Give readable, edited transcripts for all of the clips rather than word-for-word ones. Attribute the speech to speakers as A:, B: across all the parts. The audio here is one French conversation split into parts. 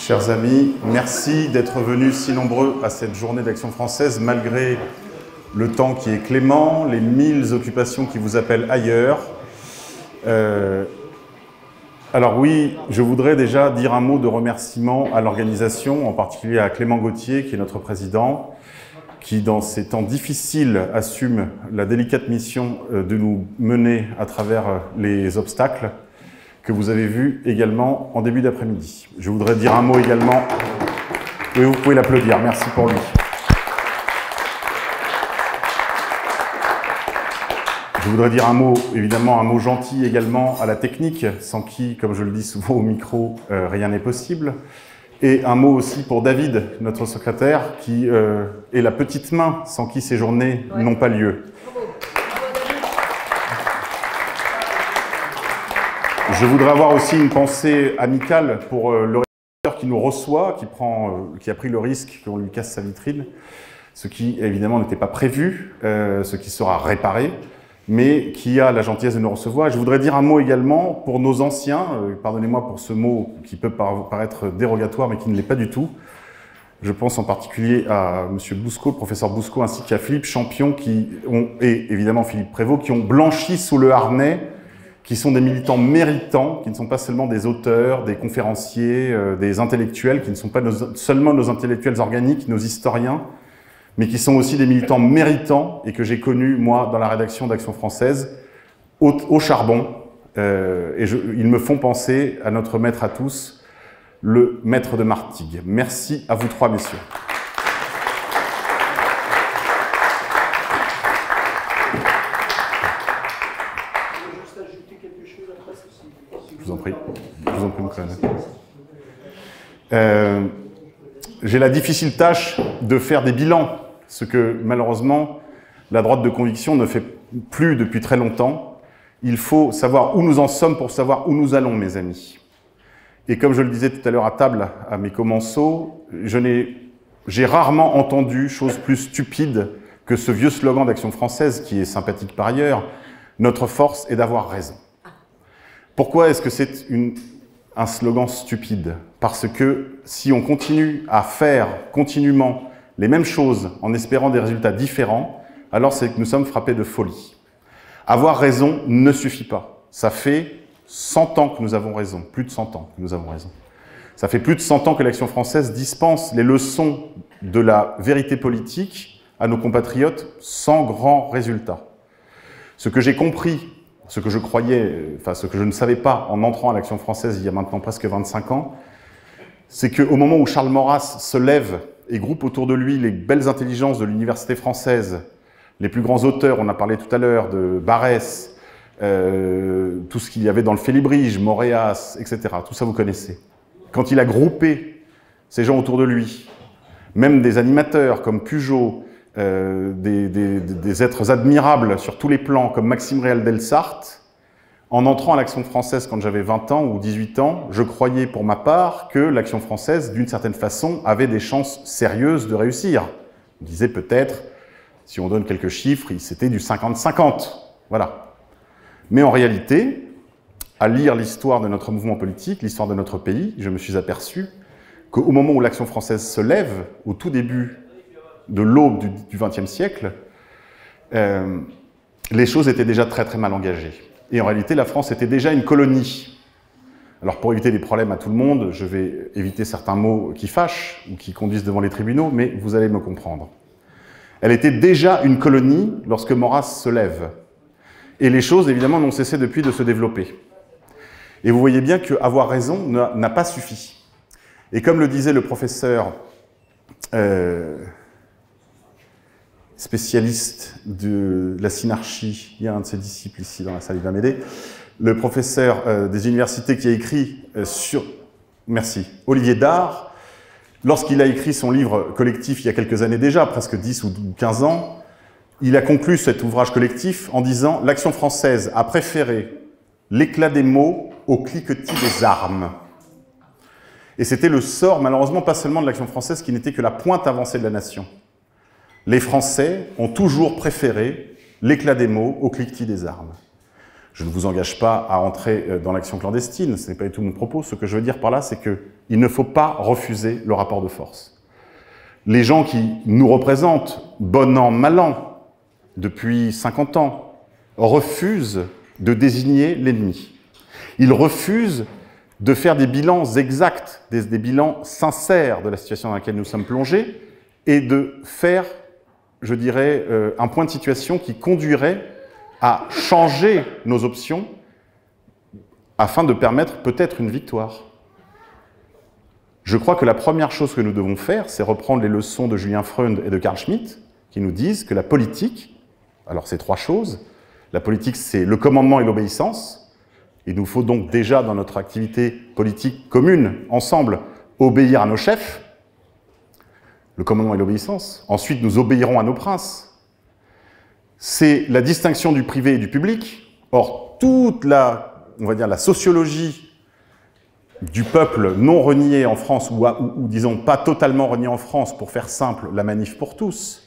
A: Chers amis, merci d'être venus si nombreux à cette journée d'Action française, malgré le temps qui est clément, les 1000 occupations qui vous appellent ailleurs. Alors oui, je voudrais déjà dire un mot de remerciement à l'organisation, en particulier à Clément Gauthier, qui est notre président, qui, dans ces temps difficiles, assume la délicate mission de nous mener à travers les obstacles que vous avez vus également en début d'après-midi. Je voudrais dire un mot également... Oui, vous pouvez l'applaudir, merci pour lui. Je voudrais dire un mot, évidemment, un mot gentil également à la technique, sans qui, comme je le dis souvent au micro, rien n'est possible. Et un mot aussi pour David, notre secrétaire, qui est la petite main sans qui ces journées n'ont pas lieu. Je voudrais avoir aussi une pensée amicale pour le réalisateur qui nous reçoit, qui a pris le risque qu'on lui casse sa vitrine, ce qui évidemment n'était pas prévu, ce qui sera réparé, mais qui a la gentillesse de nous recevoir. Et je voudrais dire un mot également pour nos anciens, pardonnez-moi pour ce mot qui peut paraître dérogatoire, mais qui ne l'est pas du tout. Je pense en particulier à M. Bousco, le professeur Bousco, ainsi qu'à Philippe Champion, et évidemment Philippe Prévost, qui ont blanchi sous le harnais, qui sont des militants méritants, qui ne sont pas seulement des auteurs, des conférenciers, des intellectuels, qui ne sont pas seulement nos intellectuels organiques, nos historiens, mais qui sont aussi des militants méritants et que j'ai connus, moi, dans la rédaction d'Action française, au charbon. Ils me font penser à notre maître à tous, le maître de Martigues. Merci à vous trois, messieurs. Je vous en prie. Je vous en prie, mon collègue. J'ai la difficile tâche de faire des bilans, ce que malheureusement la droite de conviction ne fait plus depuis très longtemps. Il faut savoir où nous en sommes pour savoir où nous allons, mes amis. Et comme je le disais tout à l'heure à table à mes commensaux, j'ai rarement entendu chose plus stupide que ce vieux slogan d'Action française, qui est sympathique par ailleurs, « Notre force est d'avoir raison ». Pourquoi est-ce que c'est un slogan stupide? Parce que si on continue à faire continuellement les mêmes choses en espérant des résultats différents, alors c'est que nous sommes frappés de folie. Avoir raison ne suffit pas. Ça fait 100 ans que nous avons raison, plus de 100 ans que nous avons raison. Ça fait plus de 100 ans que l'Action française dispense les leçons de la vérité politique à nos compatriotes sans grand résultat. Ce que j'ai compris, ce que je croyais, enfin ce que je ne savais pas en entrant à l'Action française il y a maintenant presque 25 ans, c'est qu'au moment où Charles Maurras se lève et groupe autour de lui les belles intelligences de l'université française, les plus grands auteurs, on a parlé tout à l'heure de Barrès, tout ce qu'il y avait dans le Félibrige, Moréas, etc., tout ça vous connaissez. Quand il a groupé ces gens autour de lui, même des animateurs comme Pujol, des êtres admirables sur tous les plans, comme Maxime Réal Delsarte, en entrant à l'Action française quand j'avais 20 ans ou 18 ans, je croyais pour ma part que l'Action française, d'une certaine façon, avait des chances sérieuses de réussir. On disait peut-être, si on donne quelques chiffres, c'était du 50-50. Voilà. Mais en réalité, à lire l'histoire de notre mouvement politique, l'histoire de notre pays, je me suis aperçu qu'au moment où l'Action française se lève, au tout début de l'aube du XXe siècle, les choses étaient déjà très très mal engagées. Et en réalité, la France était déjà une colonie. Alors pour éviter des problèmes à tout le monde, je vais éviter certains mots qui fâchent ou qui conduisent devant les tribunaux, mais vous allez me comprendre. Elle était déjà une colonie lorsque Maurras se lève. Et les choses, évidemment, n'ont cessé depuis de se développer. Et vous voyez bien qu'avoir raison n'a pas suffi. Et comme le disait le professeur spécialiste de la synarchie, il y a un de ses disciples ici dans la salle, il va m'aider, le professeur des universités qui a écrit Olivier Dard, lorsqu'il a écrit son livre collectif il y a quelques années déjà, presque 10 ou 15 ans, il a conclu cet ouvrage collectif en disant « L'Action française a préféré l'éclat des mots au cliquetis des armes ». Et c'était le sort, malheureusement, pas seulement de l'Action française, qui n'était que la pointe avancée de la nation. Les Français ont toujours préféré l'éclat des mots au cliquetis des armes. Je ne vous engage pas à entrer dans l'action clandestine, ce n'est pas du tout mon propos. Ce que je veux dire par là, c'est qu'il ne faut pas refuser le rapport de force. Les gens qui nous représentent, bon an, mal an, depuis 50 ans, refusent de désigner l'ennemi. Ils refusent de faire des bilans exacts, des bilans sincères de la situation dans laquelle nous sommes plongés, et de faire, je dirais, un point de situation qui conduirait à changer nos options afin de permettre peut-être une victoire. Je crois que la première chose que nous devons faire, c'est reprendre les leçons de Julien Freund et de Carl Schmitt, qui nous disent que la politique, alors c'est 3 choses, la politique c'est le commandement et l'obéissance. Il nous faut donc déjà dans notre activité politique commune, ensemble, obéir à nos chefs, le commandement et l'obéissance. Ensuite, nous obéirons à nos princes. C'est la distinction du privé et du public. Or, toute la, on va dire, la sociologie du peuple non renié en France, ou disons pas totalement renié en France, pour faire simple, la manif pour tous,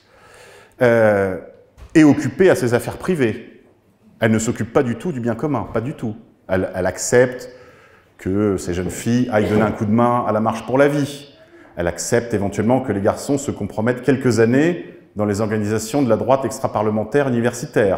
A: est occupée à ses affaires privées. Elle ne s'occupe pas du tout du bien commun, pas du tout. Elle accepte que ces jeunes filles aillent donner un coup de main à la marche pour la vie. Elle accepte éventuellement que les garçons se compromettent quelques années dans les organisations de la droite extraparlementaire universitaire.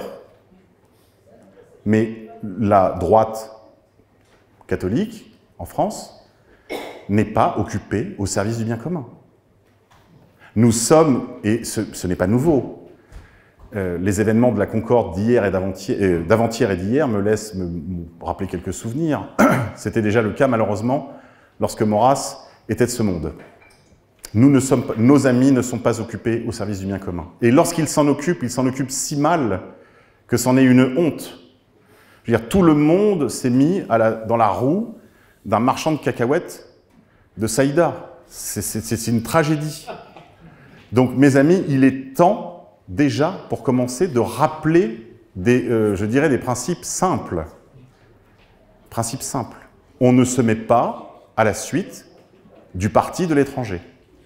A: Mais la droite catholique, en France, n'est pas occupée au service du bien commun. Nous sommes, et ce n'est pas nouveau, les événements de la Concorde d'hier et d'avant-hier et d'hier me laissent me rappeler quelques souvenirs. C'était déjà le cas, malheureusement, lorsque Maurras était de ce monde. Nos amis ne sont pas occupés au service du bien commun. Et lorsqu'ils s'en occupent, ils s'en occupent si mal que c'en est une honte. Je veux dire, tout le monde s'est mis dans la roue d'un marchand de cacahuètes de Saïda. C'est une tragédie. Donc, mes amis, il est temps, déjà, pour commencer, de rappeler je dirais, des principes simples. Principes simples. On ne se met pas à la suite du parti de l'étranger.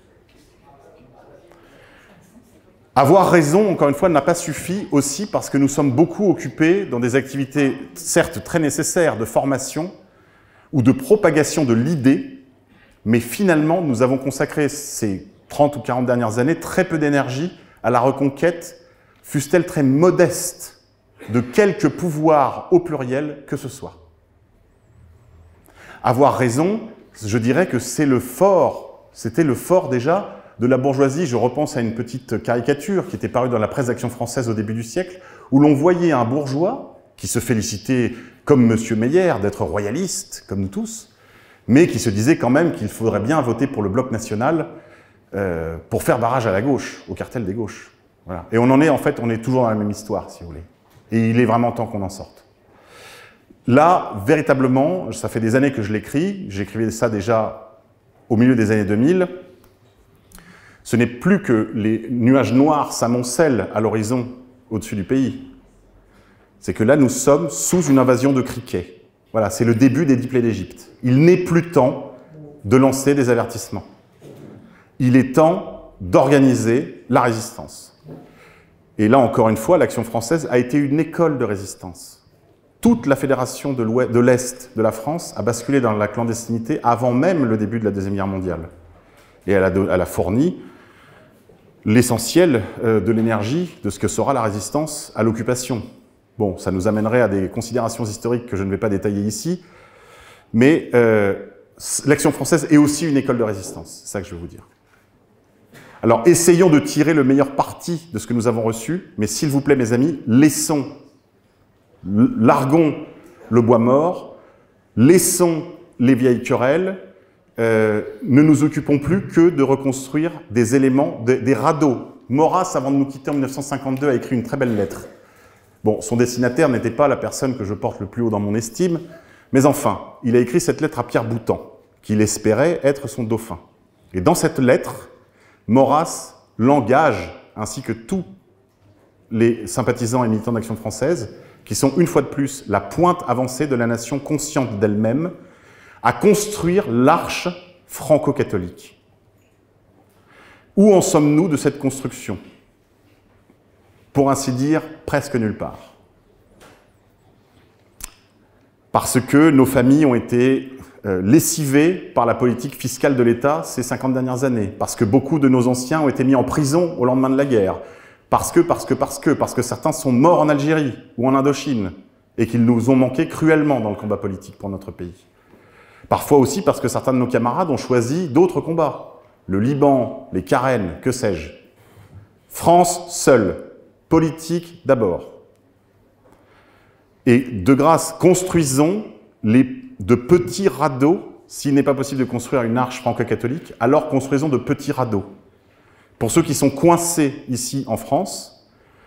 A: Avoir raison, encore une fois, n'a pas suffi aussi parce que nous sommes beaucoup occupés dans des activités, certes très nécessaires, de formation ou de propagation de l'idée, mais finalement, nous avons consacré ces 30 ou 40 dernières années très peu d'énergie à la reconquête, fût-elle très modeste, de quelque pouvoir au pluriel que ce soit. Avoir raison, je dirais que c'est le fort, c'était le fort déjà de la bourgeoisie. Je repense à une petite caricature qui était parue dans la presse d'Action française au début du siècle, où l'on voyait un bourgeois qui se félicitait, comme M. Meyer, d'être royaliste, comme nous tous, mais qui se disait quand même qu'il faudrait bien voter pour le bloc national pour faire barrage à la gauche, au cartel des gauches. Voilà. Et on en est, en fait, on est toujours dans la même histoire, si vous voulez. Et il est vraiment temps qu'on en sorte. Là, véritablement, ça fait des années que je l'écris, j'écrivais ça déjà au milieu des années 2000, ce n'est plus que les nuages noirs s'amoncellent à l'horizon au-dessus du pays. C'est que là, nous sommes sous une invasion de criquets. Voilà, c'est le début des 10 plaies d'Égypte. Il n'est plus temps de lancer des avertissements. Il est temps d'organiser la résistance. Et là, encore une fois, l'Action française a été une école de résistance. Toute la fédération de l'Est de la France a basculé dans la clandestinité avant même le début de la Deuxième Guerre mondiale. Et elle a fourni l'essentiel de l'énergie de ce que sera la résistance à l'occupation. Bon, ça nous amènerait à des considérations historiques que je ne vais pas détailler ici, mais l'Action française est aussi une école de résistance, c'est ça que je veux vous dire. Alors, essayons de tirer le meilleur parti de ce que nous avons reçu, mais s'il vous plaît, mes amis, larguons le bois mort, laissons les vieilles querelles, ne nous occupons plus que de reconstruire des éléments, des radeaux. Maurras, avant de nous quitter en 1952, a écrit une très belle lettre. Bon, son destinataire n'était pas la personne que je porte le plus haut dans mon estime, mais enfin, il a écrit cette lettre à Pierre Boutan, qu'il espérait être son dauphin. Et dans cette lettre, Maurras l'engage, ainsi que tous les sympathisants et militants d'Action française, qui sont une fois de plus la pointe avancée de la nation consciente d'elle-même, à construire l'arche franco-catholique. Où en sommes-nous de cette construction? Pour ainsi dire, presque nulle part. parce que nos familles ont été lessivées par la politique fiscale de l'État ces 50 dernières années, parce que beaucoup de nos anciens ont été mis en prison au lendemain de la guerre, parce que certains sont morts en Algérie ou en Indochine, et qu'ils nous ont manqué cruellement dans le combat politique pour notre pays. Parfois aussi parce que certains de nos camarades ont choisi d'autres combats. Le Liban, les Carènes, que sais-je. France seule, politique d'abord. Et de grâce, construisons de petits radeaux. S'il n'est pas possible de construire une arche franco-catholique, alors construisons de petits radeaux. Pour ceux qui sont coincés ici en France,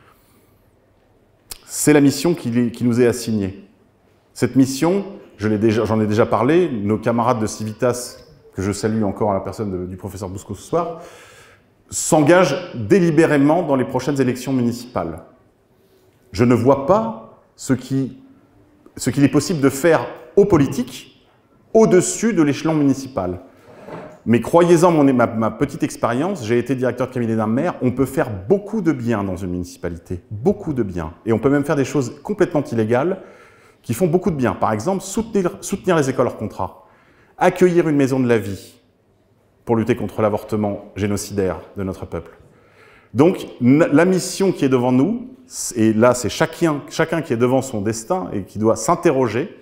A: c'est la mission qui nous est assignée. Cette mission, j'en ai déjà parlé, nos camarades de Civitas, que je salue encore à la personne du professeur Bousco ce soir, s'engagent délibérément dans les prochaines élections municipales. Je ne vois pas ce qu'il est possible de faire aux politiques au-dessus de l'échelon municipal. Mais croyez-en ma petite expérience, j'ai été directeur de cabinet d'un maire, on peut faire beaucoup de bien dans une municipalité, beaucoup de bien. Et on peut même faire des choses complètement illégales qui font beaucoup de bien. Par exemple, soutenir les écoles hors contrat, accueillir une maison de la vie pour lutter contre l'avortement génocidaire de notre peuple. Donc, la mission qui est devant nous, et là c'est chacun qui est devant son destin et qui doit s'interroger,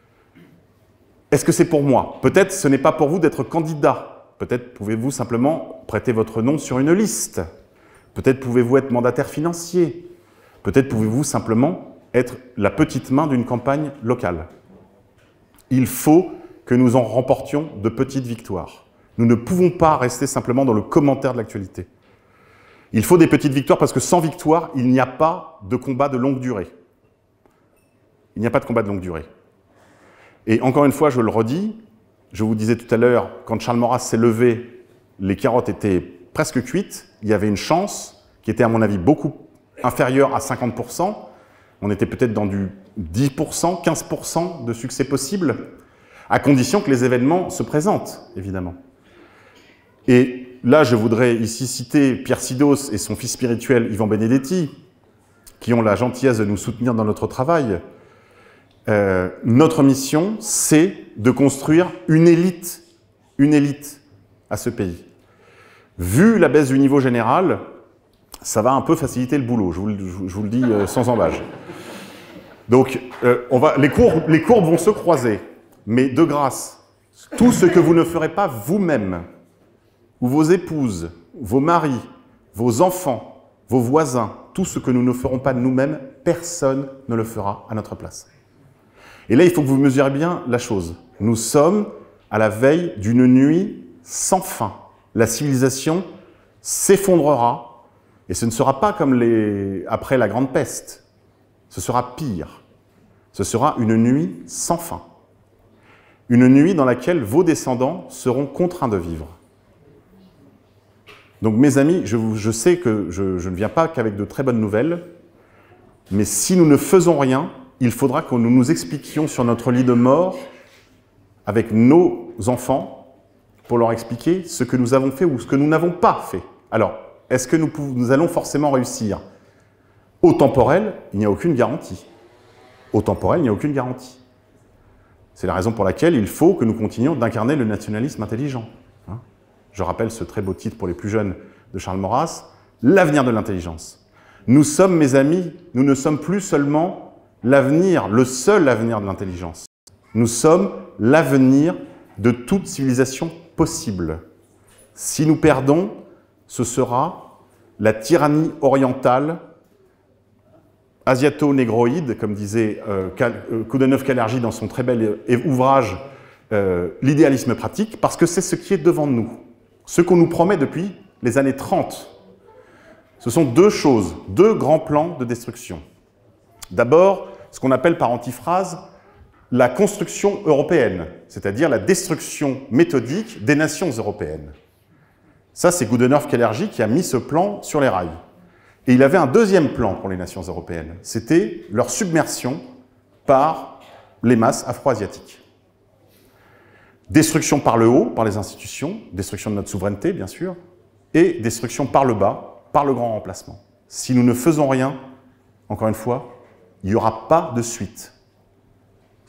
A: est-ce que c'est pour moi? Peut-être ce n'est pas pour vous d'être candidat. Peut-être pouvez-vous simplement prêter votre nom sur une liste. Peut-être pouvez-vous être mandataire financier. Peut-être pouvez-vous simplement être la petite main d'une campagne locale. Il faut que nous en remportions de petites victoires. Nous ne pouvons pas rester simplement dans le commentaire de l'actualité. Il faut des petites victoires parce que sans victoire, il n'y a pas de combat de longue durée. Il n'y a pas de combat de longue durée. Et encore une fois, je le redis, je vous disais tout à l'heure, quand Charles Maurras s'est levé, les carottes étaient presque cuites, il y avait une chance qui était à mon avis beaucoup inférieure à 50%, on était peut-être dans du 10%, 15% de succès possible, à condition que les événements se présentent, évidemment. Et là, je voudrais ici citer Pierre Sidos et son fils spirituel Yvan Benedetti, qui ont la gentillesse de nous soutenir dans notre travail. Notre mission, c'est de construire une élite à ce pays. Vu la baisse du niveau général, ça va un peu faciliter le boulot, je vous le dis sans embâche. Donc, les courbes vont se croiser, mais de grâce, tout ce que vous ne ferez pas vous-même, ou vos épouses, vos maris, vos enfants, vos voisins, tout ce que nous ne ferons pas de nous-mêmes, personne ne le fera à notre place. Et là, il faut que vous mesurez bien la chose. Nous sommes à la veille d'une nuit sans fin. La civilisation s'effondrera, et ce ne sera pas comme après la Grande Peste. Ce sera pire. Ce sera une nuit sans fin. Une nuit dans laquelle vos descendants seront contraints de vivre. Donc mes amis, je sais que je ne viens pas qu'avec de très bonnes nouvelles, mais si nous ne faisons rien, il faudra que nous nous expliquions sur notre lit de mort avec nos enfants pour leur expliquer ce que nous avons fait ou ce que nous n'avons pas fait. Alors, est-ce que nous allons forcément réussir? Au temporel, il n'y a aucune garantie. Au temporel, il n'y a aucune garantie. C'est la raison pour laquelle il faut que nous continuions d'incarner le nationalisme intelligent. Je rappelle ce très beau titre pour les plus jeunes de Charles Maurras, « L'avenir de l'intelligence ». Nous sommes, mes amis, nous ne sommes plus seulement l'avenir, le seul avenir de l'intelligence. Nous sommes l'avenir de toute civilisation possible. Si nous perdons, ce sera la tyrannie orientale, asiato-négroïde, comme disait Koudenov-Kalergi dans son très bel ouvrage « L'idéalisme pratique », parce que c'est ce qui est devant nous. Ce qu'on nous promet depuis les années 30. Ce sont deux choses, deux grands plans de destruction. D'abord, ce qu'on appelle par antiphrase la construction européenne, c'est-à-dire la destruction méthodique des nations européennes. Ça, c'est Koudenov-Kalergi qui a mis ce plan sur les rails. Et il avait un deuxième plan pour les nations européennes, c'était leur submersion par les masses afro-asiatiques. Destruction par le haut, par les institutions, destruction de notre souveraineté, bien sûr, et destruction par le bas, par le grand remplacement. Si nous ne faisons rien, encore une fois, il n'y aura pas de suite.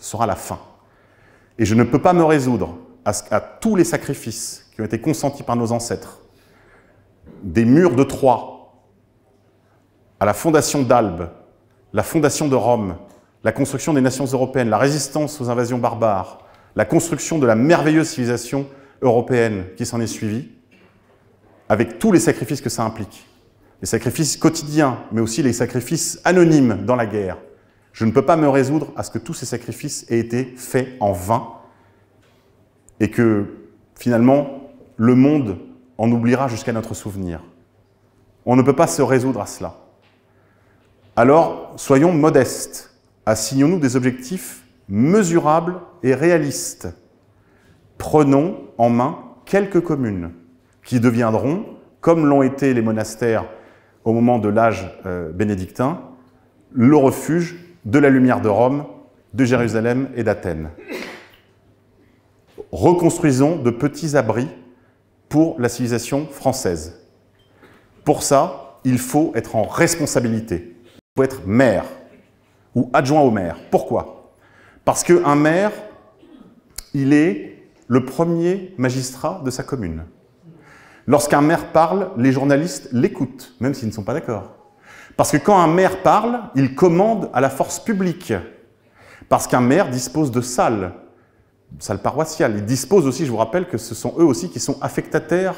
A: Ce sera la fin. Et je ne peux pas me résoudre à tous les sacrifices qui ont été consentis par nos ancêtres, des murs de Troie, à la fondation d'Albe, la fondation de Rome, la construction des nations européennes, la résistance aux invasions barbares, la construction de la merveilleuse civilisation européenne qui s'en est suivie, avec tous les sacrifices que ça implique. Les sacrifices quotidiens, mais aussi les sacrifices anonymes dans la guerre. Je ne peux pas me résoudre à ce que tous ces sacrifices aient été faits en vain et que, finalement, le monde en oubliera jusqu'à notre souvenir. On ne peut pas se résoudre à cela. Alors, soyons modestes. Assignons-nous des objectifs mesurables et réalistes. Prenons en main quelques communes qui deviendront, comme l'ont été les monastères au moment de l'âge bénédictin, le refuge de la lumière de Rome, de Jérusalem et d'Athènes. Reconstruisons de petits abris pour la civilisation française. Pour ça, il faut être en responsabilité. Il faut être maire ou adjoint au maire. Pourquoi? Parce qu'un maire, il est le premier magistrat de sa commune. Lorsqu'un maire parle, les journalistes l'écoutent, même s'ils ne sont pas d'accord. Parce que quand un maire parle, il commande à la force publique. Parce qu'un maire dispose de salles paroissiales. Il dispose aussi, je vous rappelle que ce sont eux aussi qui sont affectateurs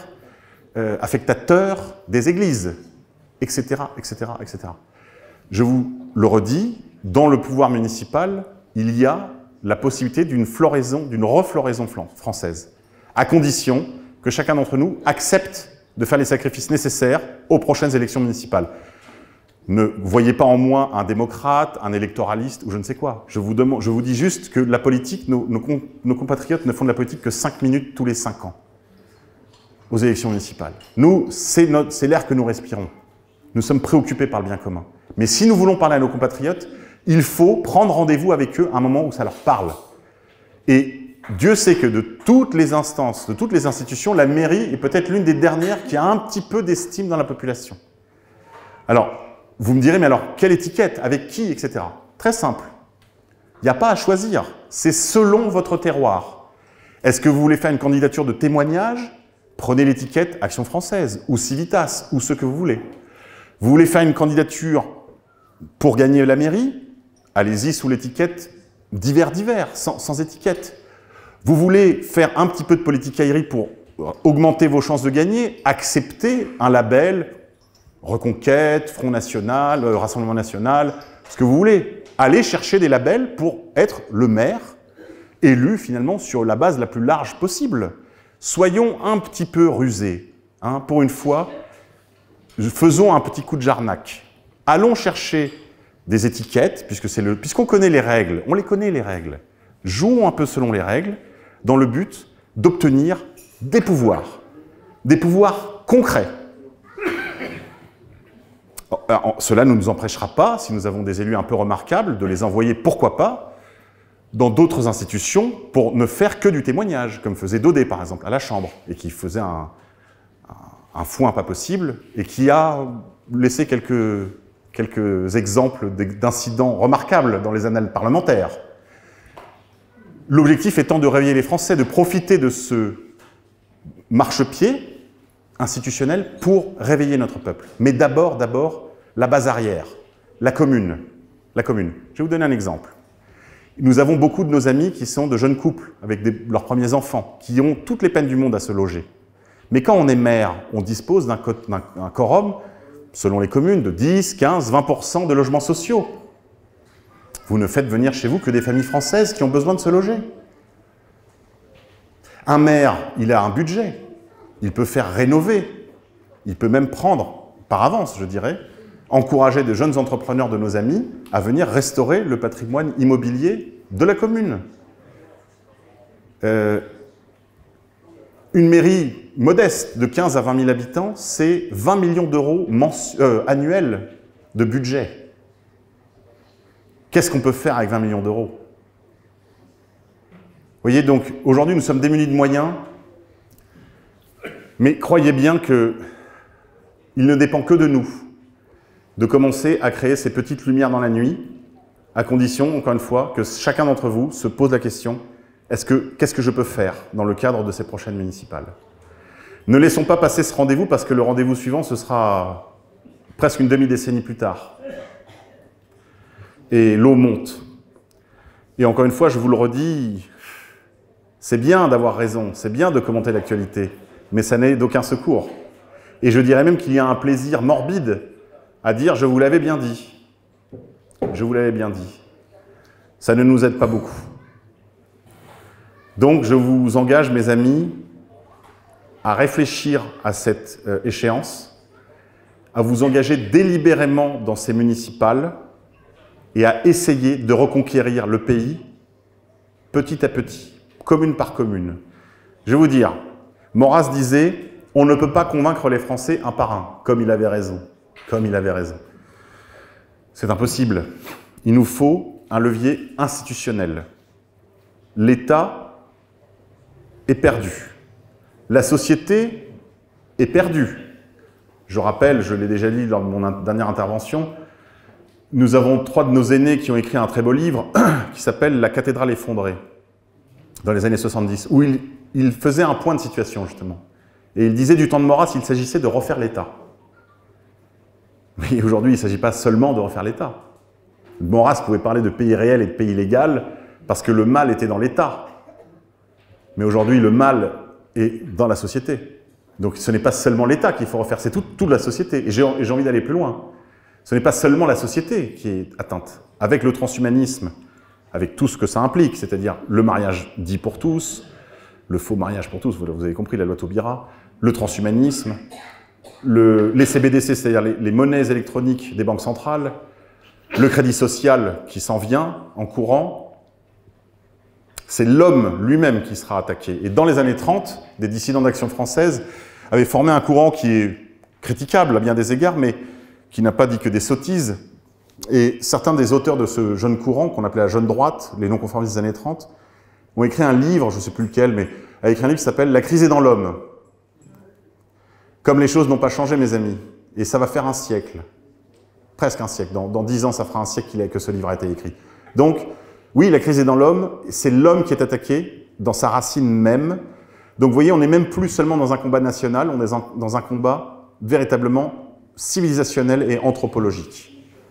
A: des églises, etc., etc., etc. Je vous le redis, dans le pouvoir municipal, il y a la possibilité d'une refloraison française, à condition que chacun d'entre nous accepte de faire les sacrifices nécessaires aux prochaines élections municipales. Ne voyez pas en moi un démocrate, un électoraliste ou je ne sais quoi. Je vous dis juste que la politique, nos compatriotes ne font de la politique que 5 minutes tous les 5 ans aux élections municipales. Nous, c'est l'air que nous respirons. Nous sommes préoccupés par le bien commun. Mais si nous voulons parler à nos compatriotes, il faut prendre rendez-vous avec eux à un moment où ça leur parle. Et Dieu sait que de toutes les instances, de toutes les institutions, la mairie est peut-être l'une des dernières qui a un petit peu d'estime dans la population. Alors, vous me direz, mais alors, quelle étiquette? Avec qui? Etc. Très simple. Il n'y a pas à choisir. C'est selon votre terroir. Est-ce que vous voulez faire une candidature de témoignage? Prenez l'étiquette Action française, ou Civitas, ou ce que vous voulez. Vous voulez faire une candidature pour gagner la mairie? Allez-y sous l'étiquette divers, sans étiquette. Vous voulez faire un petit peu de politicaillerie pour augmenter vos chances de gagner? Acceptez un label Reconquête, Front National, Rassemblement National, ce que vous voulez. Allez chercher des labels pour être le maire élu finalement sur la base la plus large possible. Soyons un petit peu rusés. Hein, pour une fois, faisons un petit coup de jarnac. Allons chercher des étiquettes, puisqu'on connaît les règles, on les connaît les règles. Jouons un peu selon les règles, dans le but d'obtenir des pouvoirs concrets. Cela ne nous empêchera pas, si nous avons des élus un peu remarquables, de les envoyer, pourquoi pas, dans d'autres institutions pour ne faire que du témoignage, comme faisait Daudet, par exemple, à la Chambre, et qui faisait un foin pas possible, et qui a laissé quelques exemples d'incidents remarquables dans les annales parlementaires. L'objectif étant de réveiller les Français, de profiter de ce marchepied institutionnel pour réveiller notre peuple. Mais d'abord, la base arrière, la commune. Je vais vous donner un exemple. Nous avons beaucoup de nos amis qui sont de jeunes couples, avec leurs premiers enfants, qui ont toutes les peines du monde à se loger. Mais quand on est maire, on dispose d'un quorum, selon les communes, de 10, 15, 20% de logements sociaux. Vous ne faites venir chez vous que des familles françaises qui ont besoin de se loger. Un maire, il a un budget. Il peut faire rénover. Il peut même prendre, par avance, je dirais, encourager de jeunes entrepreneurs de nos amis à venir restaurer le patrimoine immobilier de la commune. Une mairie modeste de 15 à 20 000 habitants, c'est 20 millions d'euros annuels de budget. Qu'est-ce qu'on peut faire avec 20 millions d'euros? Vous voyez, donc, aujourd'hui, nous sommes démunis de moyens, mais croyez bien qu'il ne dépend que de nous de commencer à créer ces petites lumières dans la nuit à condition, encore une fois, que chacun d'entre vous se pose la question, qu'est-ce que je peux faire dans le cadre de ces prochaines municipales? Ne laissons pas passer ce rendez-vous parce que le rendez-vous suivant, ce sera presque une demi-décennie plus tard. Et l'eau monte. Et encore une fois, je vous le redis, c'est bien d'avoir raison, c'est bien de commenter l'actualité, mais ça n'est d'aucun secours. Et je dirais même qu'il y a un plaisir morbide à dire « je vous l'avais bien dit ». Je vous l'avais bien dit. Ça ne nous aide pas beaucoup. Donc, je vous engage, mes amis, à réfléchir à cette échéance, à vous engager délibérément dans ces municipales et à essayer de reconquérir le pays petit à petit, commune par commune. Je vais vous dire, Maurras disait « on ne peut pas convaincre les Français un par un », comme il avait raison. Comme il avait raison. C'est impossible. Il nous faut un levier institutionnel. L'État est perdu. La société est perdue. Je rappelle, je l'ai déjà dit lors de mon dernière intervention, nous avons 3 de nos aînés qui ont écrit un très beau livre qui s'appelle « La cathédrale effondrée » dans les années 70, où il faisait un point de situation, justement. Et il disait du temps de Maurras, il s'agissait de refaire l'État. Mais aujourd'hui, il ne s'agit pas seulement de refaire l'État. Maurras pouvait parler de pays réel et de pays légal parce que le mal était dans l'État. Mais aujourd'hui, le mal est dans la société. Donc ce n'est pas seulement l'État qu'il faut refaire, c'est toute la société. Et j'ai envie d'aller plus loin. Ce n'est pas seulement la société qui est atteinte. Avec le transhumanisme, avec tout ce que ça implique, c'est-à-dire le mariage dit pour tous, le faux mariage pour tous, vous avez compris, la loi Taubira, le transhumanisme, les CBDC, c'est-à-dire les monnaies électroniques des banques centrales, le crédit social qui s'en vient en courant, c'est l'homme lui-même qui sera attaqué. Et dans les années 30, des dissidents d'Action française avaient formé un courant qui est critiquable à bien des égards, mais qui n'a pas dit que des sottises. Et certains des auteurs de ce jeune courant, qu'on appelait la jeune droite, les non-conformistes des années 30, ont écrit un livre, je ne sais plus lequel, mais a écrit un livre qui s'appelle « La crise est dans l'homme ». Comme les choses n'ont pas changé, mes amis, et ça va faire un siècle, presque un siècle, dans 10 ans, ça fera un siècle que ce livre a été écrit. Donc, oui, la crise est dans l'homme, c'est l'homme qui est attaqué dans sa racine même. Donc, vous voyez, on n'est même plus seulement dans un combat national, on est dans un combat véritablement civilisationnel et anthropologique.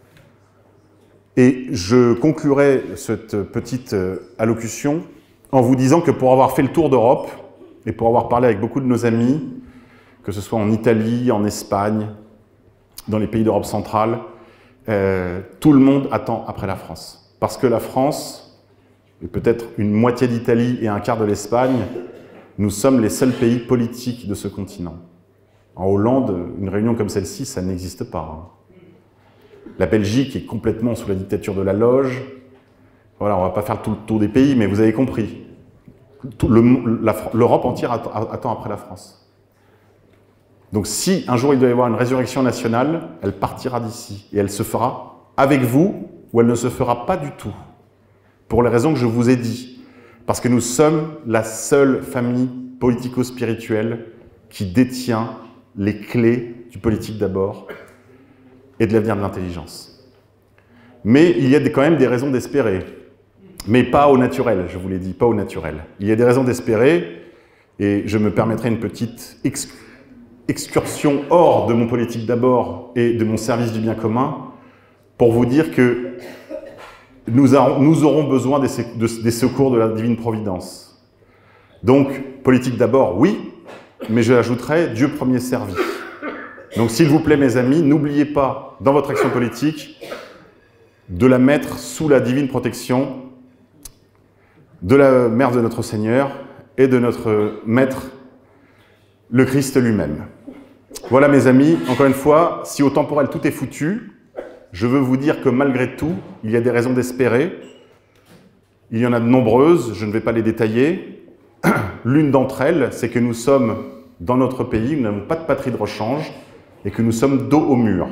A: Et je conclurai cette petite allocution en vous disant que pour avoir fait le tour d'Europe, et pour avoir parlé avec beaucoup de nos amis, que ce soit en Italie, en Espagne, dans les pays d'Europe centrale, tout le monde attend après la France. Parce que la France, et peut-être une moitié d'Italie et un quart de l'Espagne, nous sommes les seuls pays politiques de ce continent. En Hollande, une réunion comme celle-ci, ça n'existe pas. La Belgique est complètement sous la dictature de la loge. Voilà, on ne va pas faire tout le tour des pays, mais vous avez compris. L'Europe entière attend après la France. Donc si un jour il doit y avoir une résurrection nationale, elle partira d'ici. Et elle se fera avec vous, ou elle ne se fera pas du tout. Pour les raisons que je vous ai dit. Parce que nous sommes la seule famille politico-spirituelle qui détient les clés du politique d'abord et de l'avenir de l'intelligence. Mais il y a quand même des raisons d'espérer. Mais pas au naturel, je vous l'ai dit, pas au naturel. Il y a des raisons d'espérer, et je me permettrai une petite excursion hors de mon politique d'abord et de mon service du bien commun, pour vous dire que nous aurons besoin des secours de la divine providence. Donc, politique d'abord, oui, mais je ajouterai Dieu premier servi. Donc, s'il vous plaît, mes amis, n'oubliez pas, dans votre action politique, de la mettre sous la divine protection de la mère de notre Seigneur et de notre Maître, le Christ lui-même. Voilà, mes amis, encore une fois, si au temporel tout est foutu, je veux vous dire que malgré tout, il y a des raisons d'espérer. Il y en a de nombreuses, je ne vais pas les détailler. L'une d'entre elles, c'est que nous sommes dans notre pays, nous n'avons pas de patrie de rechange, et que nous sommes dos au mur.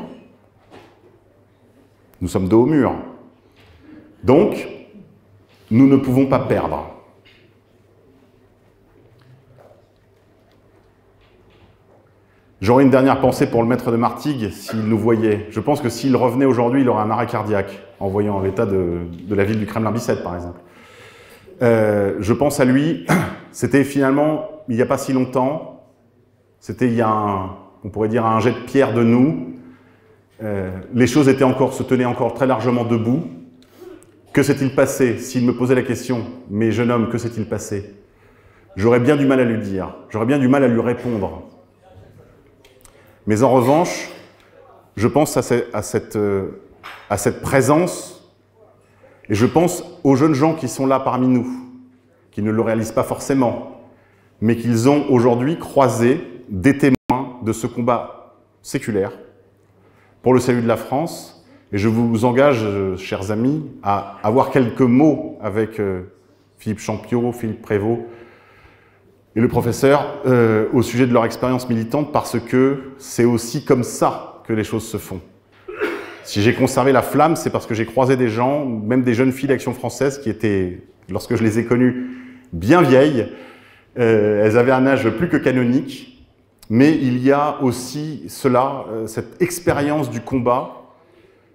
A: Nous sommes dos au mur. Donc, nous ne pouvons pas perdre. J'aurais une dernière pensée pour le maître de Martigues s'il nous voyait. Je pense que s'il revenait aujourd'hui, il aurait un arrêt cardiaque en voyant l'état de la ville du Kremlin-Bicêtre, par exemple. Je pense à lui, c'était finalement, il n'y a pas si longtemps, c'était il y a on pourrait dire un jet de pierre de nous. Les choses se tenaient encore très largement debout. Que s'est-il passé? S'il me posait la question, mais jeune homme, que s'est-il passé? J'aurais bien du mal à lui dire, j'aurais bien du mal à lui répondre. Mais en revanche, je pense à cette présence, et je pense aux jeunes gens qui sont là parmi nous, qui ne le réalisent pas forcément, mais qu'ils ont aujourd'hui croisé des témoins de ce combat séculaire pour le salut de la France. Et je vous engage, chers amis, à avoir quelques mots avec Philippe Champiot, Philippe Prévost et le professeur au sujet de leur expérience militante, parce que c'est aussi comme ça que les choses se font. Si j'ai conservé la flamme, c'est parce que j'ai croisé des gens, même des jeunes filles d'Action française qui étaient, lorsque je les ai connues, bien vieilles. Elles avaient un âge plus que canonique, mais il y a aussi cela, cette expérience du combat,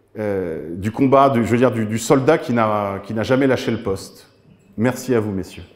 A: je veux dire, du soldat qui n'a jamais lâché le poste. Merci à vous, messieurs.